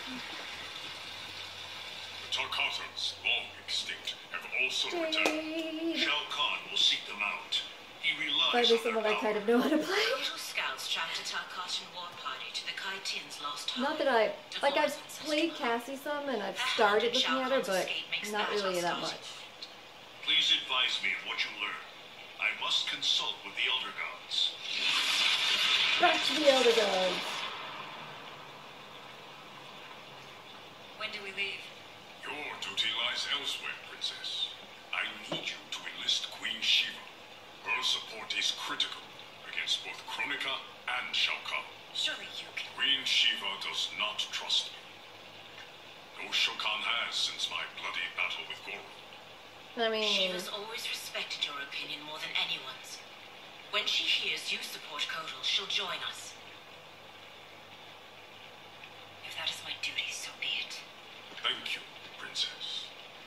Tarkatans, long extinct, have also returned. Shao Kahn will seek them out. He relies on their I kind of know how to play. Total scouts tracked a Tarkatan war party to the Kaitian's lost home. Not that I've played Cassie some and I've started looking at her, but not really that much. Please advise me of what you learn. I must consult with the Elder Gods. Back to the Elder Gods. When do we leave? Your duty lies elsewhere, Princess. I need you to enlist Queen Shiva. Her support is critical against both Kronika and Shao Kahn. Surely you can. Queen Shiva does not trust me. No Shao Kahn has since my bloody battle with Goro. I mean... Shiva's always respected your opinion more than anyone's. When she hears you support Kotal, she'll join us. If that is my duty, so be it. Thank you, Princess.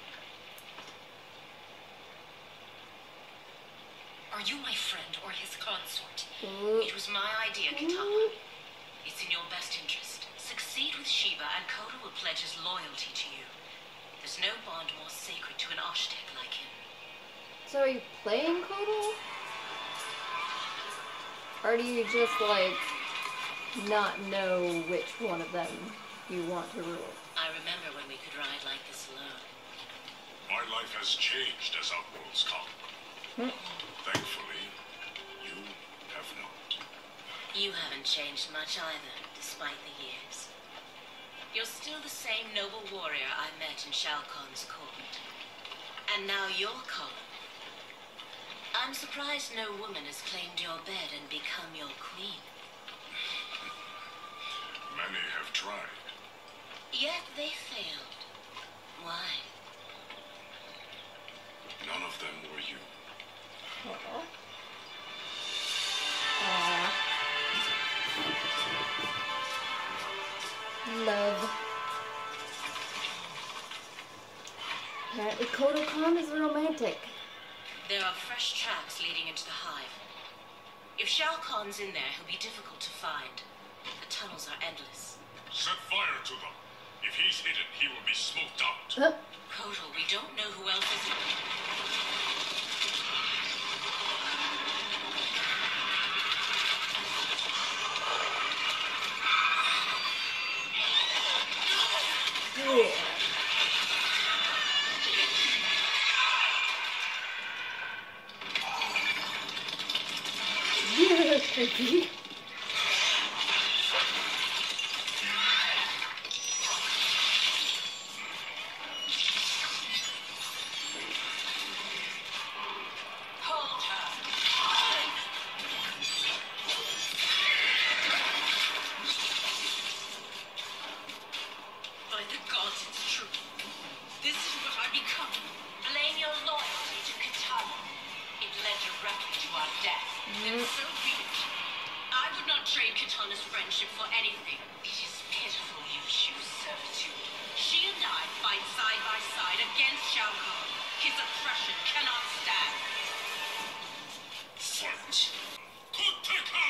Are you my friend or his consort? Ooh. It was my idea, Kitana. It's in your best interest. Succeed with Shiva and Kotal will pledge his loyalty to you. There's no bond more sacred to an Oshtek like him. So are you playing Kotal? Or do you just, like, not know which one of them you want to rule? I remember when we could ride like this alone. My life has changed as Outworlds come. Thankfully, you have not. You haven't changed much either, despite the years. You're still the same noble warrior I met in Shao Kahn's court. And now you're Colin. I'm surprised no woman has claimed your bed and become your queen. Many have tried. Yet they failed. Why? None of them were you. Love. Apparently Kotal Kahn is romantic. There are fresh tracks leading into the hive. If Shao Kahn's in there, he'll be difficult to find. The tunnels are endless. Set fire to them. If he's hidden, he will be smoked out. Kotal, we don't know who else is in Yeah. Yeah, creepy. Hold her. By the gods, it's true. This is what I become. Blame your loyalty to Kitana. It led directly to our death. Then so be it. I would not trade Kitana's friendship for anything. It is pitiful you choose servitude. She and I fight side by side against Shao Kahn. His oppression cannot stand. Fight! Koteka!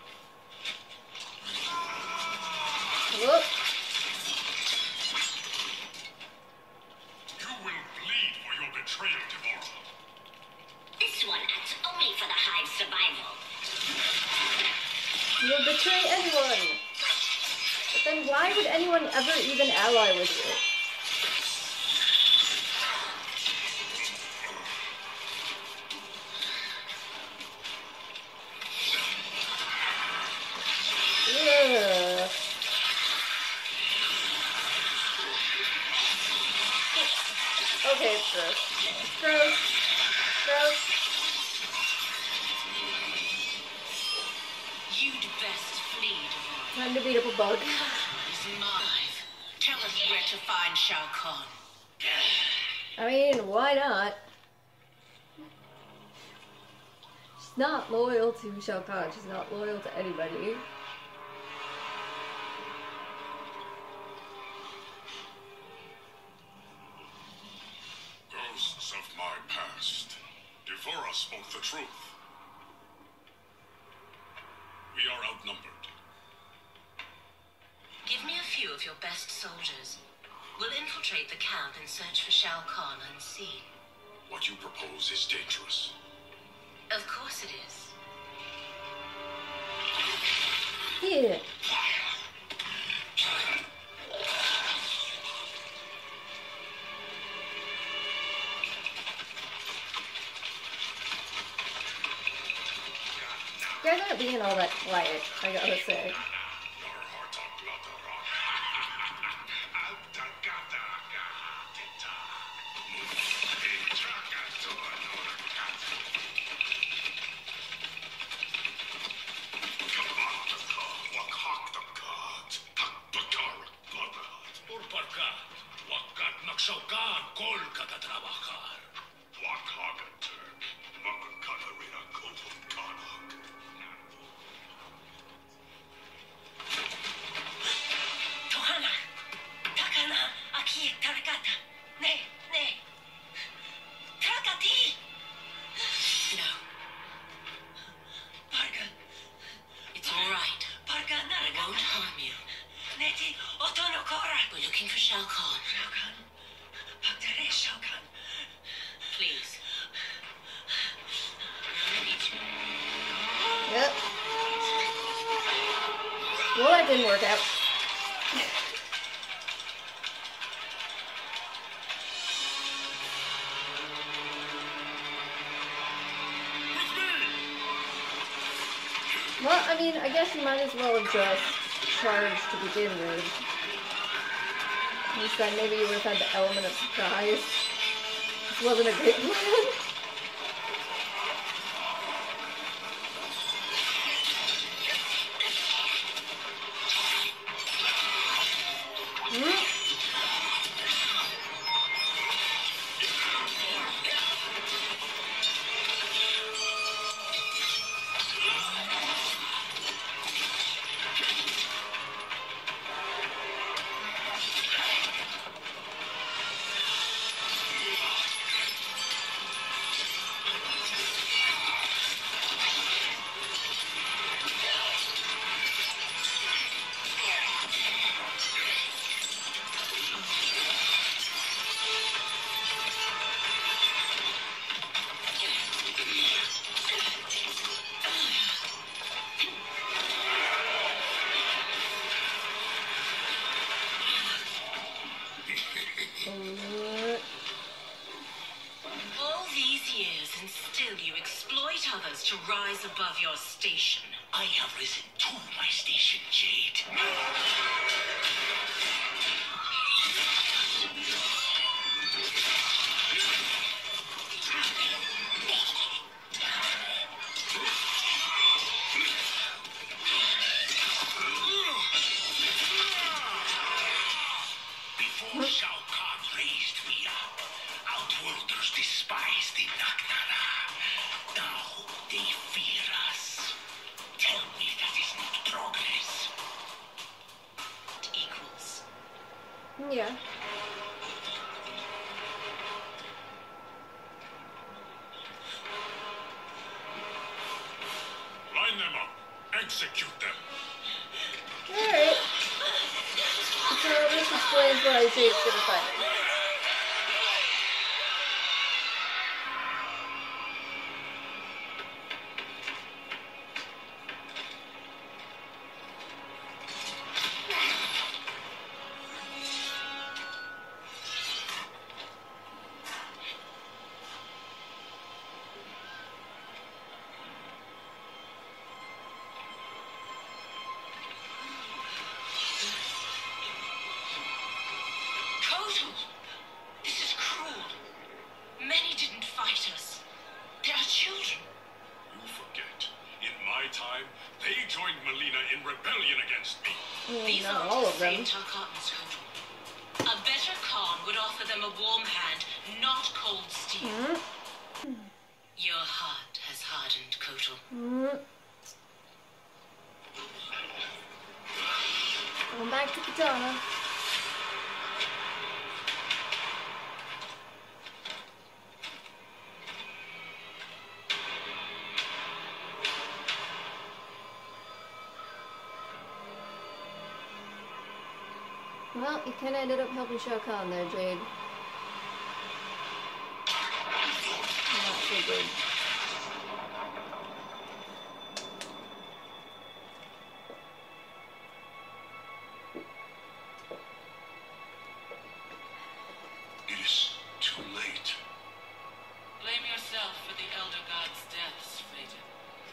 Whoop. You will bleed for your betrayal, Devorah. This one acts only for the hive's survival. You'll betray anyone. But then why would anyone ever even ally with you? Ugh. Okay, it's gross. Gross. Gross. You'd best flee, Devorah. Time to beat up a bug. Is alive. Tell us where to find Shao Kahn. I mean, why not? She's not loyal to Shao Kahn. She's not loyal to anybody. Ghosts of my past. Devorah spoke the truth. We are outnumbered. Give me a few of of your best soldiers. We'll infiltrate the camp and search for Shao Kahn unseen. What you propose is dangerous. Of course it is. Yeah. You guys aren't being all that quiet, I gotta say. We're looking for Shao Kahn. Please. Yep. Well, that didn't work out. Well, I mean, I guess you might as well have just charged to begin with. Instead, maybe you would have had the element of surprise. This wasn't a great plan. All these years and still you exploit others to rise above your station. I have risen to my station, Jade. Before Shao Kahn raised me up, Outworlders despised the Nagnara. Now they fear us. Tell me that is not progress. It equals. Yeah. Line them up. Execute them. Alright. So this explains why Jade's gonna find it. Kotal! This is cruel. Many didn't fight us. They are children. You forget. In my time, they joined Melina in rebellion against me. These Not aren't all the of them. same Tarkatans, Kotal. A better Khan would offer them a warm hand, not cold steel. Your heart has hardened, Kotal. Going back to Katana. Well, you kinda ended up helping Shao Kahn there, Jade. Not so good. It is too late. Blame yourself for the Elder God's deaths, Phaeton.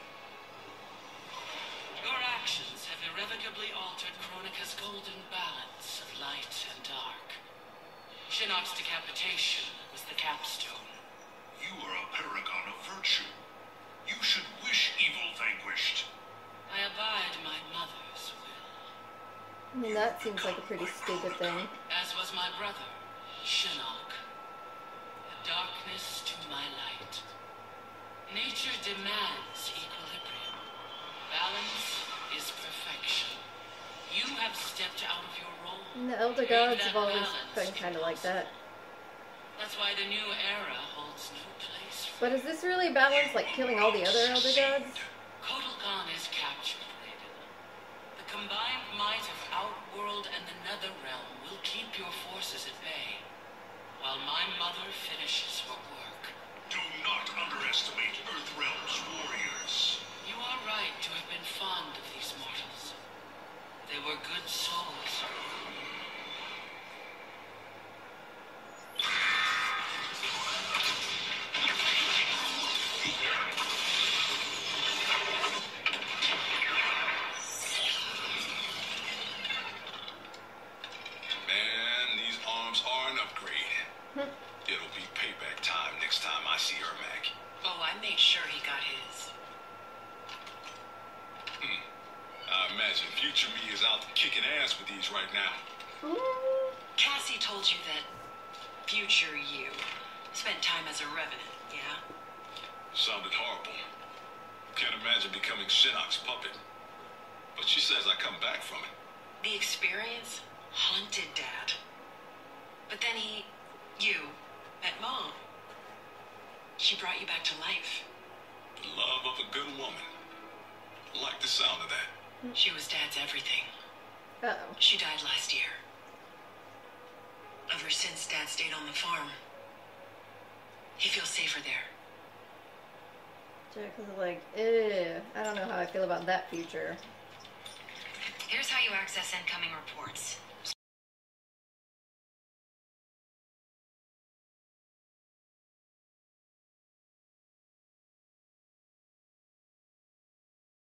Your actions have irrevocably altered Chronica's golden balance of light and dark. Shinnok's decapitation was the capstone. You are a paragon of virtue. You should wish evil vanquished. I abide my mother's will, I mean, that seems like a pretty stupid thing. as was my brother, Shinnok. The darkness to my light. Nature demands equilibrium. Balance is perfection. You have stepped out of your role. And the Elder Gods have always been kinda like that. That's why the new era holds no place for But is this really balanced, like killing all the other Elder Gods? Kotal Khan is captured, Raiden. The combined might of Outworld and the Netherrealm will keep your forces at bay, while my mother finishes her work. Do not underestimate Earthrealm's warriors. You are right to have been fond of these mortals. They were good souls. Man, these arms are an upgrade. It'll be payback time next time I see Ermac. Oh, I made sure he got his. I imagine future me is out kicking ass with these right now. Ooh. Cassie told you that future you spent time as a revenant, yeah? Sounded horrible. Can't imagine becoming Shinnok's puppet. But she says I come back from it. The experience haunted Dad. But then you, met Mom. She brought you back to life. The love of a good woman. Like the sound of that. She was Dad's everything. Uh-oh. She died last year. Ever since Dad stayed on the farm, he feels safer there. Jack was like, ew, I don't know how I feel about that future. Here's how you access incoming reports.